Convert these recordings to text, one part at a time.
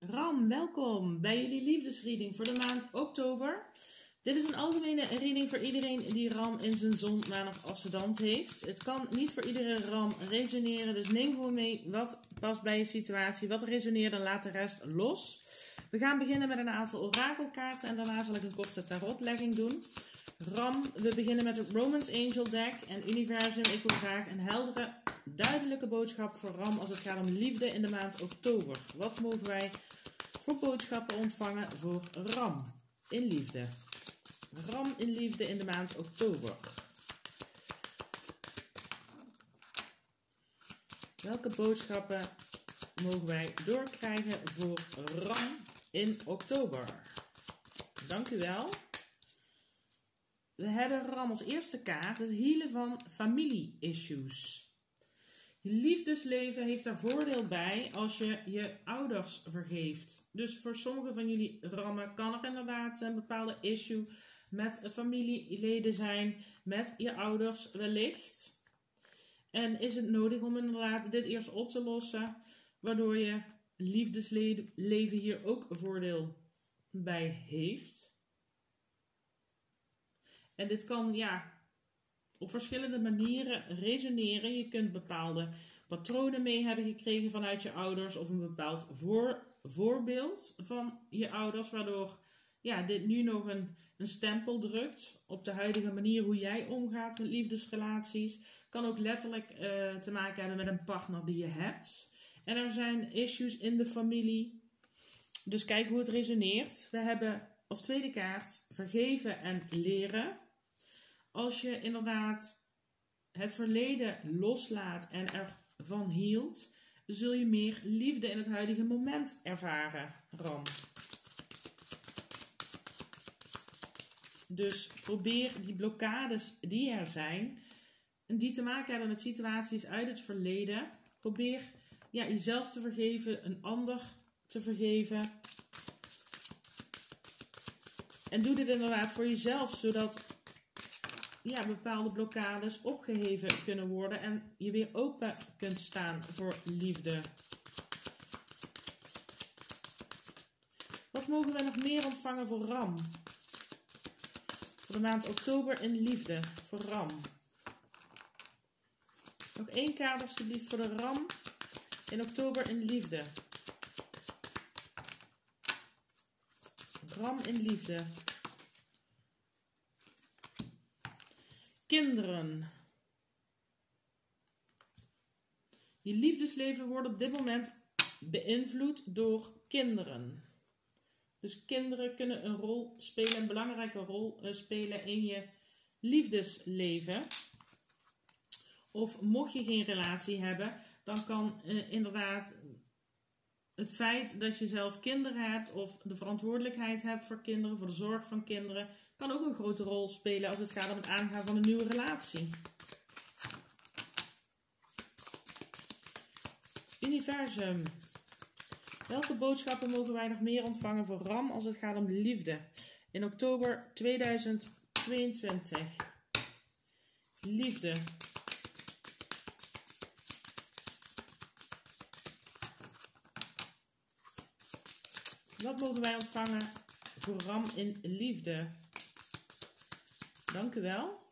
Ram, welkom bij jullie liefdesreading voor de maand oktober. Dit is een algemene reading voor iedereen die Ram in zijn zon, maan of ascendant heeft. Het kan niet voor iedere Ram resoneren, dus neem gewoon mee wat past bij je situatie. Wat resoneert en laat de rest los. We gaan beginnen met een aantal orakelkaarten en daarna zal ik een korte tarotlegging doen. Ram, we beginnen met het Romance Angel deck en universum. Ik wil graag een heldere, duidelijke boodschap voor Ram als het gaat om liefde in de maand oktober. Wat mogen wij voor boodschappen ontvangen voor Ram in liefde? Ram in liefde in de maand oktober. Welke boodschappen mogen wij doorkrijgen voor Ram in oktober? Dank u wel. We hebben Ram als eerste kaart, het healen van familie-issues. Je liefdesleven heeft daar voordeel bij als je je ouders vergeeft. Dus voor sommige van jullie Rammen kan er inderdaad een bepaalde issue met familieleden zijn, met je ouders wellicht. En is het nodig om inderdaad dit eerst op te lossen, waardoor je liefdesleven hier ook voordeel bij heeft. En dit kan op verschillende manieren resoneren. Je kunt bepaalde patronen mee hebben gekregen vanuit je ouders of een bepaald voorbeeld van je ouders, waardoor dit nu nog een stempel drukt op de huidige manier hoe jij omgaat met liefdesrelaties. Kan ook letterlijk te maken hebben met een partner die je hebt. En er zijn issues in de familie. Dus kijk hoe het resoneert. We hebben als tweede kaart vergeven en leren. Als je inderdaad het verleden loslaat en ervan hield, zul je meer liefde in het huidige moment ervaren, Ram. Dus probeer die blokkades die er zijn, en die te maken hebben met situaties uit het verleden, probeer jezelf te vergeven, een ander te vergeven. En doe dit inderdaad voor jezelf, zodat bepaalde blokkades opgeheven kunnen worden en je weer open kunt staan voor liefde. Wat mogen we nog meer ontvangen voor Ram? Voor de maand oktober in liefde, voor Ram. Nog één kaart alsjeblieft voor de Ram in oktober in liefde. Ram in liefde. Kinderen. Je liefdesleven wordt op dit moment beïnvloed door kinderen. Dus kinderen kunnen een rol spelen, een belangrijke rol spelen in je liefdesleven. Of mocht je geen relatie hebben, dan kan inderdaad het feit dat je zelf kinderen hebt of de verantwoordelijkheid hebt voor kinderen, voor de zorg van kinderen, kan ook een grote rol spelen als het gaat om het aangaan van een nieuwe relatie. Universum. Welke boodschappen mogen wij nog meer ontvangen voor Ram als het gaat om liefde in oktober 2022? Liefde. Wat mogen wij ontvangen voor Ram in liefde? Dank u wel.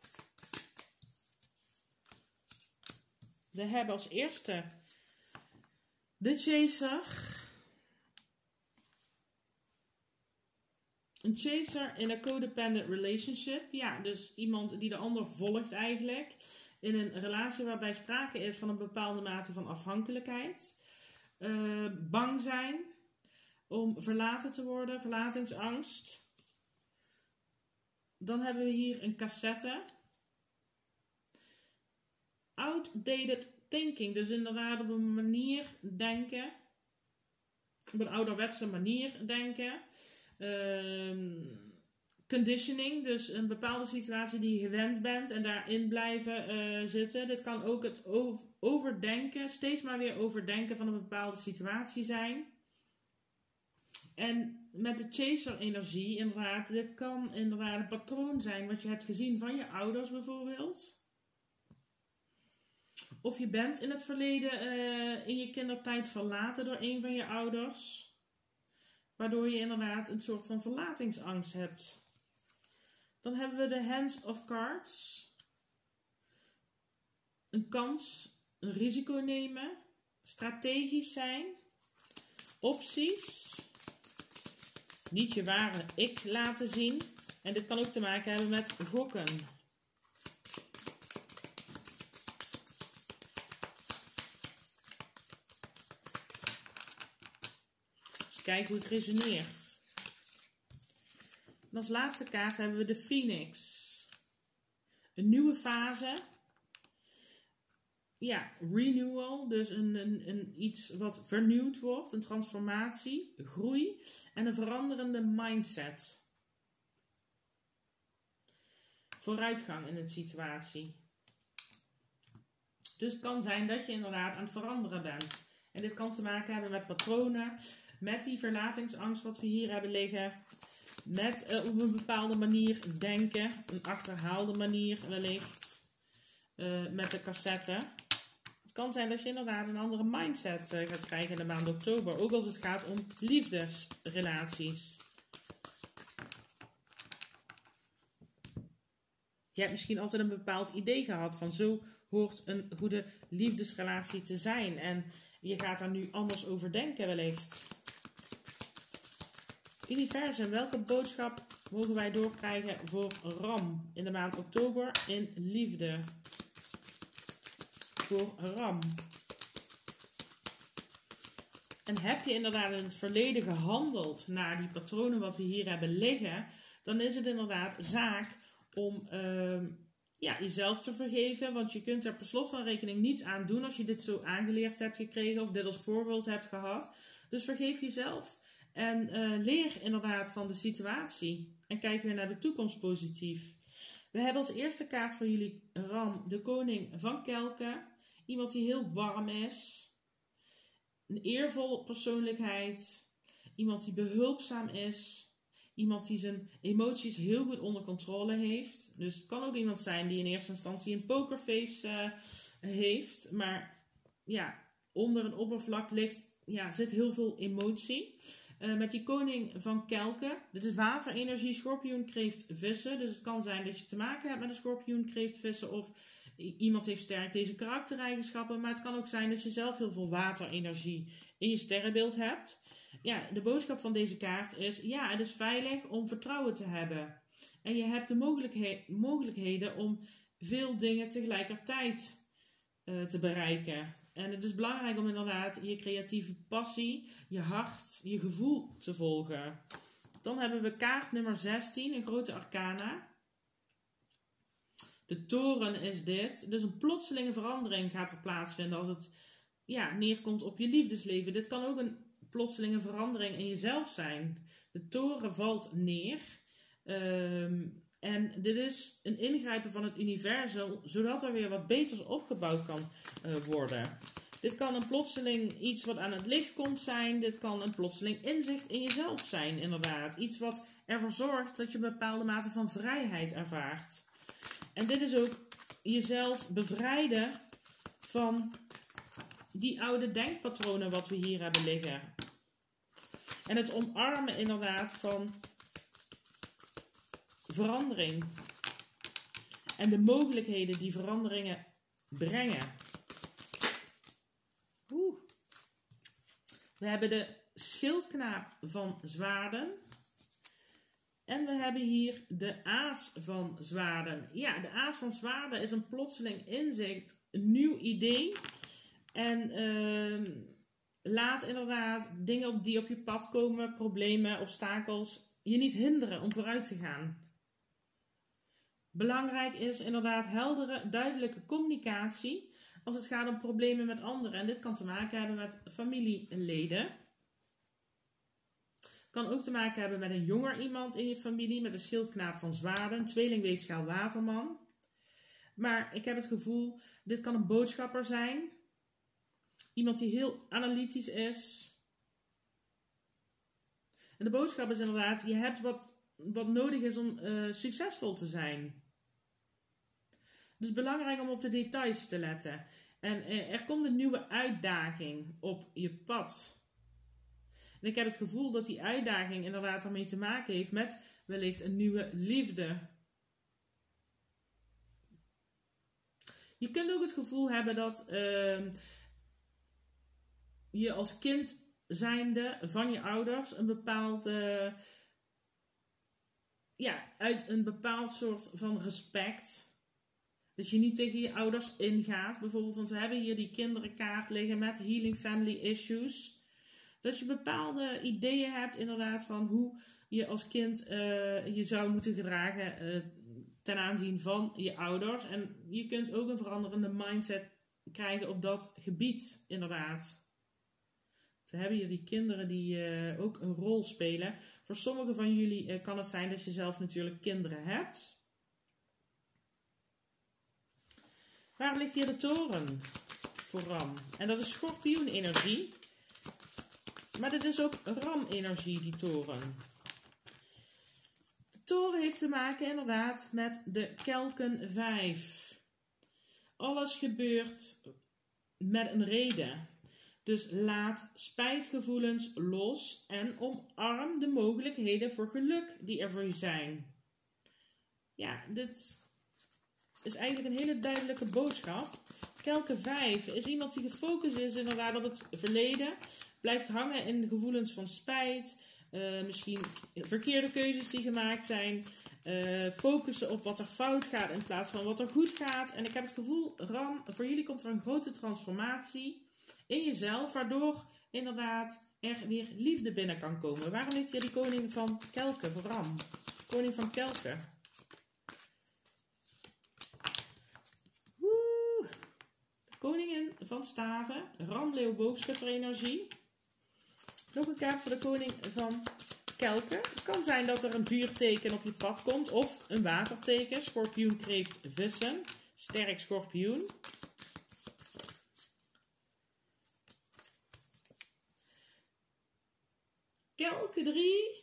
We hebben als eerste de Chaser. Een chaser in een codependent relationship. Ja, dus iemand die de ander volgt eigenlijk. In een relatie waarbij sprake is van een bepaalde mate van afhankelijkheid. Bang zijn om verlaten te worden, verlatingsangst. Dan hebben we hier een cassette. Outdated thinking, dus inderdaad op een manier denken. Op een ouderwetse manier denken. Conditioning, dus een bepaalde situatie die je gewend bent en daarin blijven zitten. Dit kan ook het overdenken, steeds maar weer overdenken van een bepaalde situatie zijn. En met de chaser-energie, inderdaad, dit kan inderdaad een patroon zijn wat je hebt gezien van je ouders bijvoorbeeld. Of je bent in het verleden in je kindertijd verlaten door een van je ouders. waardoor je inderdaad een soort van verlatingsangst hebt. Dan hebben we de Hands of Cards. Een kans, een risico nemen, strategisch zijn, opties, niet je ware ik laten zien. En dit kan ook te maken hebben met gokken. Dus kijk hoe het resoneert. En als laatste kaart hebben we de Phoenix. Een nieuwe fase. Ja, renewal, dus iets wat vernieuwd wordt, een transformatie, groei en een veranderende mindset. Vooruitgang in de situatie. Dus het kan zijn dat je inderdaad aan het veranderen bent. En dit kan te maken hebben met patronen, met die verlatingsangst wat we hier hebben liggen, met op een bepaalde manier denken, een achterhaalde manier wellicht, met de cassette. Het kan zijn dat je inderdaad een andere mindset gaat krijgen in de maand oktober. Ook als het gaat om liefdesrelaties. Je hebt misschien altijd een bepaald idee gehad van zo hoort een goede liefdesrelatie te zijn. En je gaat daar nu anders over denken wellicht. Universum, welke boodschap mogen wij doorkrijgen voor Ram in de maand oktober in liefde? Voor Ram. En heb je inderdaad in het verleden gehandeld naar die patronen wat we hier hebben liggen, dan is het inderdaad zaak om jezelf te vergeven. Want je kunt er per slot van rekening niets aan doen als je dit zo aangeleerd hebt gekregen of dit als voorbeeld hebt gehad. Dus vergeef jezelf en leer inderdaad van de situatie. En kijk weer naar de toekomst positief. We hebben als eerste kaart voor jullie Ram, de koning van Kelken. Iemand die heel warm is. Een eervolle persoonlijkheid. Iemand die behulpzaam is. Iemand die zijn emoties heel goed onder controle heeft. Dus het kan ook iemand zijn die in eerste instantie een pokerface heeft. Maar ja, onder een oppervlak zit heel veel emotie. Met die koning van Kelken. Dit is waterenergie, schorpioen, kreeft, vissen. Dus het kan zijn dat je te maken hebt met een schorpioen, kreeft, vissen. Of iemand heeft sterk deze karaktereigenschappen. Maar het kan ook zijn dat je zelf heel veel waterenergie in je sterrenbeeld hebt. Ja, de boodschap van deze kaart is, ja, het is veilig om vertrouwen te hebben. En je hebt de mogelijkheden om veel dingen tegelijkertijd te bereiken. En het is belangrijk om inderdaad je creatieve passie, je hart, je gevoel te volgen. Dan hebben we kaart nummer 16, een grote arcana. De toren is dit. Dus een plotselinge verandering gaat er plaatsvinden als het neerkomt op je liefdesleven. Dit kan ook een plotselinge verandering in jezelf zijn. De toren valt neer. En dit is een ingrijpen van het universum, zodat er weer wat beters opgebouwd kan worden. Dit kan een plotseling iets wat aan het licht komt zijn. Dit kan een plotseling inzicht in jezelf zijn, inderdaad. Iets wat ervoor zorgt dat je een bepaalde mate van vrijheid ervaart. En dit is ook jezelf bevrijden van die oude denkpatronen wat we hier hebben liggen. En het omarmen inderdaad van verandering. En de mogelijkheden die veranderingen brengen. We hebben de schildknaap van zwaarden. En we hebben hier de aas van zwaarden. Ja, de aas van zwaarden is een plotseling inzicht, een nieuw idee. En laat inderdaad dingen die op je pad komen, problemen, obstakels, je niet hinderen om vooruit te gaan. Belangrijk is inderdaad heldere, duidelijke communicatie als het gaat om problemen met anderen. En dit kan te maken hebben met familieleden. Kan ook te maken hebben met een jonger iemand in je familie, met een schildknaap van zwaarden, tweelingweegschaal waterman. Maar ik heb het gevoel, dit kan een boodschapper zijn. Iemand die heel analytisch is. En de boodschap is inderdaad, je hebt wat nodig is om succesvol te zijn. Het is belangrijk om op de details te letten. En er komt een nieuwe uitdaging op je pad. En ik heb het gevoel dat die uitdaging inderdaad ermee te maken heeft met wellicht een nieuwe liefde. Je kunt ook het gevoel hebben dat je als kind zijnde van je ouders een bepaalde, uit een bepaald soort van respect, dat je niet tegen je ouders ingaat, bijvoorbeeld, want we hebben hier die kinderenkaart liggen met Healing Family Issues. Dat je bepaalde ideeën hebt inderdaad van hoe je als kind je zou moeten gedragen ten aanzien van je ouders. En je kunt ook een veranderende mindset krijgen op dat gebied inderdaad. We hebben hier die kinderen die ook een rol spelen. Voor sommigen van jullie kan het zijn dat je zelf natuurlijk kinderen hebt. Waar ligt hier de toren voor Ram? En dat is schorpioenenergie. Maar dit is ook Ram-energie, die toren. De toren heeft te maken inderdaad met de kelken 5. Alles gebeurt met een reden. Dus laat spijtgevoelens los en omarm de mogelijkheden voor geluk die er voor je zijn. Ja, dit is eigenlijk een hele duidelijke boodschap. Kelken 5 is iemand die gefocust is inderdaad op het verleden. Blijft hangen in de gevoelens van spijt. Misschien verkeerde keuzes die gemaakt zijn. Focussen op wat er fout gaat in plaats van wat er goed gaat. En ik heb het gevoel, Ram, voor jullie komt er een grote transformatie in jezelf. Waardoor inderdaad er weer liefde binnen kan komen. Waarom ligt hier die koning van kelken voor Ram? Koning van kelken. Koningin van staven, Ram, leeuw, boogschutter energie. Nog een kaart voor de koning van kelken. Het kan zijn dat er een vuurteken op je pad komt of een waterteken. Schorpioen, kreeft, vissen. Sterk schorpioen. Kelken 3.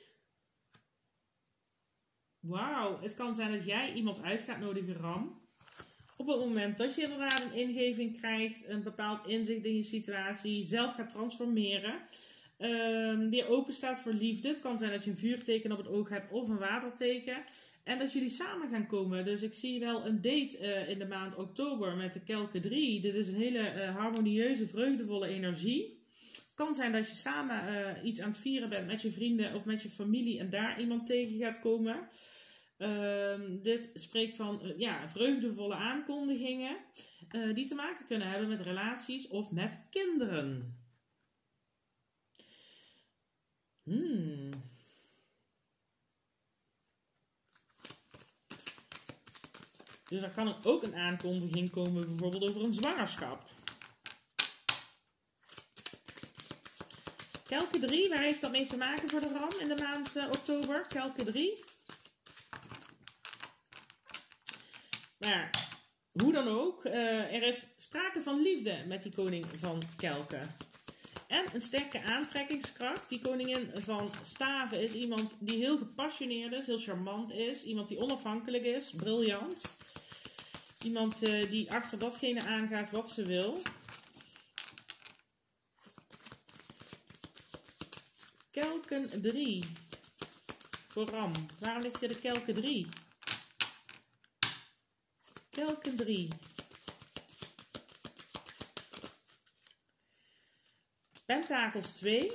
Wauw, het kan zijn dat jij iemand uit gaat nodigen, Ram. Op het moment dat je inderdaad een ingeving krijgt, een bepaald inzicht in je situatie, zelf gaat transformeren, weer open staat voor liefde. Het kan zijn dat je een vuurteken op het oog hebt of een waterteken. En dat jullie samen gaan komen. Dus ik zie wel een date in de maand oktober met de kelken 3. Dit is een hele harmonieuze, vreugdevolle energie. Het kan zijn dat je samen iets aan het vieren bent met je vrienden of met je familie en daar iemand tegen gaat komen. Dit spreekt van vreugdevolle aankondigingen die te maken kunnen hebben met relaties of met kinderen. Dus er kan ook een aankondiging komen bijvoorbeeld over een zwangerschap. Kelken 3, waar heeft dat mee te maken voor de Ram in de maand oktober? Kelken 3. Maar hoe dan ook, er is sprake van liefde met die koning van kelken. En een sterke aantrekkingskracht. Die koningin van staven is iemand die heel gepassioneerd is, heel charmant is. Iemand die onafhankelijk is, briljant. Iemand die achter datgene aangaat wat ze wil. Kelken 3. Voor Ram. Waarom ligt hier de kelken 3? Kelken 3. Pentakels 2.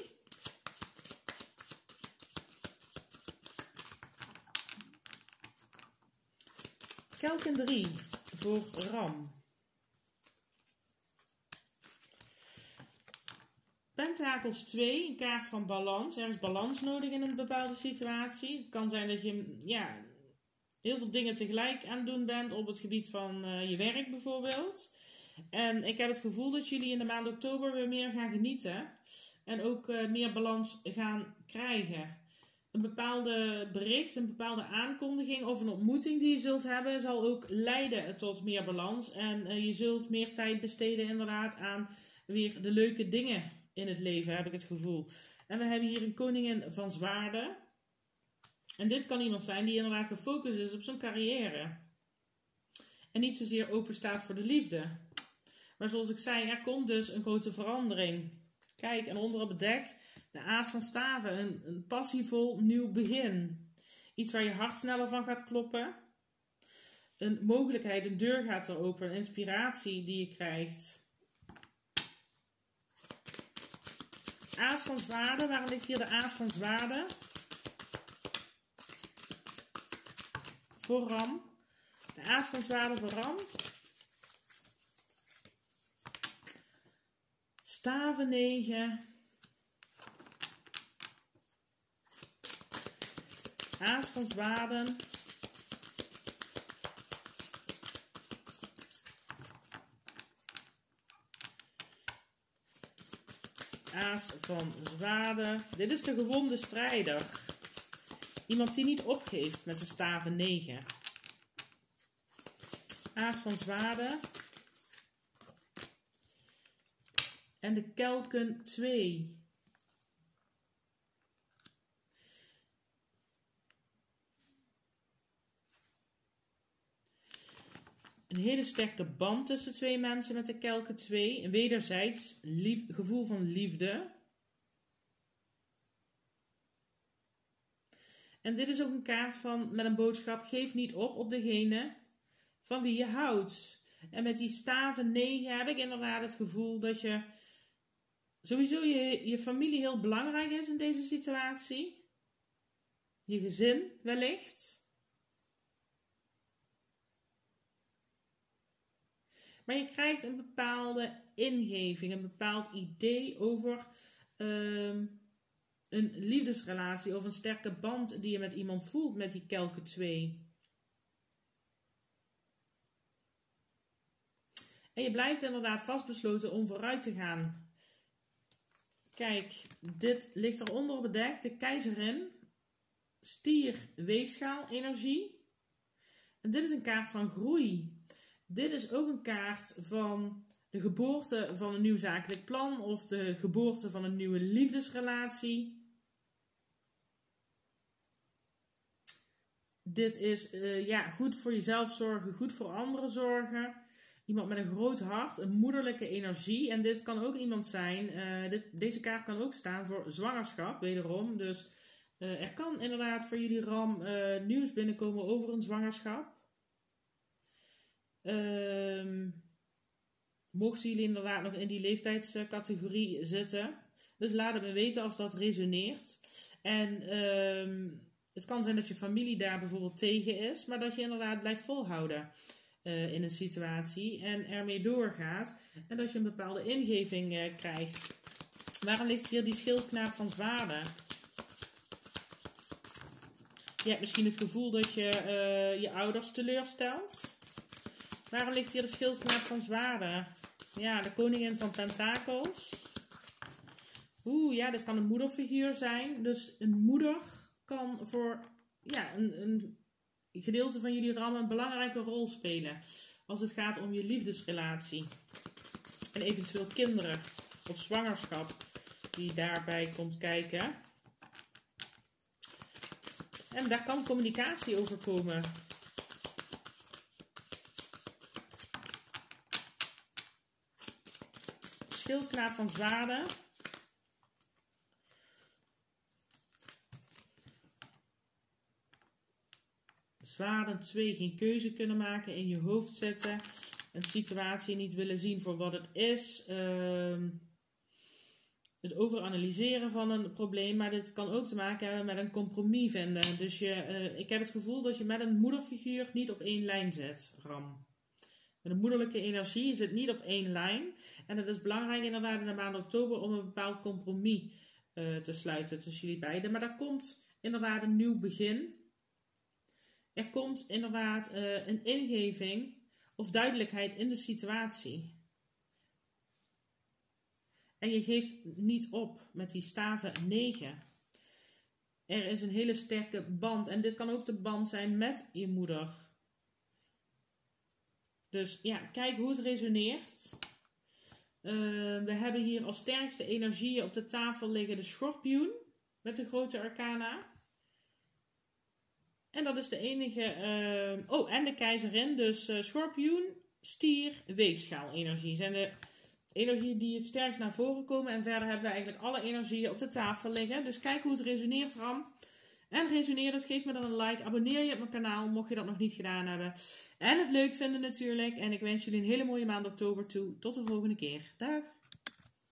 Kelken 3 voor Ram. Pentakels 2, een kaart van balans. Er is balans nodig in een bepaalde situatie. Het kan zijn dat je heel veel dingen tegelijk aan het doen bent op het gebied van je werk bijvoorbeeld. En ik heb het gevoel dat jullie in de maand oktober weer meer gaan genieten. En ook meer balans gaan krijgen. Een bepaalde bericht, een bepaalde aankondiging of een ontmoeting die je zult hebben, zal ook leiden tot meer balans. En je zult meer tijd besteden inderdaad aan weer de leuke dingen in het leven, heb ik het gevoel. En we hebben hier een koningin van zwaarden. En dit kan iemand zijn die inderdaad gefocust is op zijn carrière. En niet zozeer open staat voor de liefde. Maar zoals ik zei, er komt dus een grote verandering. Kijk, en onder op het dek De aas van staven, een passievol nieuw begin. Iets waar je hart sneller van gaat kloppen. Een mogelijkheid, een deur gaat er open, een inspiratie die je krijgt. Aas van zwaarden, waarom ligt hier de aas van zwaarden? Voor ram. De aas van zwaarden voor ram. Staven 9. Aas van zwaarden. Aas van zwaarden. Dit is de gewonde strijder. Iemand die niet opgeeft met zijn staven 9. Aas van zwaarden. En de kelken 2. Een hele sterke band tussen twee mensen met de kelken 2. Een wederzijds gevoel van liefde. En dit is ook een kaart met een boodschap. Geef niet op degene van wie je houdt. En met die staven 9 heb ik inderdaad het gevoel dat je sowieso je familie heel belangrijk is in deze situatie. Je gezin wellicht. Maar je krijgt een bepaalde ingeving, een bepaald idee over een liefdesrelatie of een sterke band die je met iemand voelt met die kelken 2. En je blijft inderdaad vastbesloten om vooruit te gaan. Kijk, dit ligt eronder bedekt, de keizerin, stier, weegschaal, energie. En dit is een kaart van groei. Dit is ook een kaart van de geboorte van een nieuw zakelijk plan of de geboorte van een nieuwe liefdesrelatie. Dit is goed voor jezelf zorgen, goed voor anderen zorgen. Iemand met een groot hart, een moederlijke energie. En dit kan ook iemand zijn, deze kaart kan ook staan voor zwangerschap, wederom. Dus er kan inderdaad voor jullie ram nieuws binnenkomen over een zwangerschap. Mochten jullie inderdaad nog in die leeftijdscategorie zitten. Dus laat het me weten als dat resoneert. En het kan zijn dat je familie daar bijvoorbeeld tegen is. Maar dat je inderdaad blijft volhouden in een situatie. En ermee doorgaat. En dat je een bepaalde ingeving krijgt. Waarom ligt hier die schildknaap van zwaarden? Je hebt misschien het gevoel dat je je ouders teleurstelt. Waarom ligt hier de schildknaap van zwaarden? Ja, de koningin van pentakels. Oeh, ja, dit kan een moederfiguur zijn. Dus een moeder kan voor een gedeelte van jullie ram een belangrijke rol spelen. Als het gaat om je liefdesrelatie. En eventueel kinderen of zwangerschap die daarbij komt kijken. En daar kan communicatie over komen. Schildknaap van zwaarden. Zwaarden 2, geen keuze kunnen maken, in je hoofd zetten. Een situatie niet willen zien voor wat het is. Het overanalyseren van een probleem. Maar dit kan ook te maken hebben met een compromis vinden. Dus ik heb het gevoel dat je met een moederfiguur niet op één lijn zit, ram. Met een moederlijke energie zit niet op één lijn. En het is belangrijk inderdaad in de maand oktober om een bepaald compromis te sluiten tussen jullie beiden. Maar daar komt inderdaad een nieuw begin. Er komt inderdaad een ingeving of duidelijkheid in de situatie. En je geeft niet op met die staven 9. Er is een hele sterke band. En dit kan ook de band zijn met je moeder. Dus ja, kijk hoe het resoneert. We hebben hier als sterkste energieën op de tafel liggen de schorpioen met de grote arcana. En dat is de enige... en de keizerin. Dus schorpioen, stier, weegschaal energie zijn de energieën die het sterkst naar voren komen. En verder hebben we eigenlijk alle energieën op de tafel liggen. Dus kijk hoe het resoneert, Ram. En resoneert het, geef me dan een like. Abonneer je op mijn kanaal, mocht je dat nog niet gedaan hebben. En het leuk vinden natuurlijk. En ik wens jullie een hele mooie maand oktober toe. Tot de volgende keer. Dag!